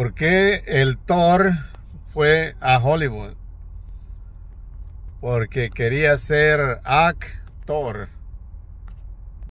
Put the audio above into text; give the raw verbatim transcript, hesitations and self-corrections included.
¿Por qué el Thor fue a Hollywood? Porque quería ser actor.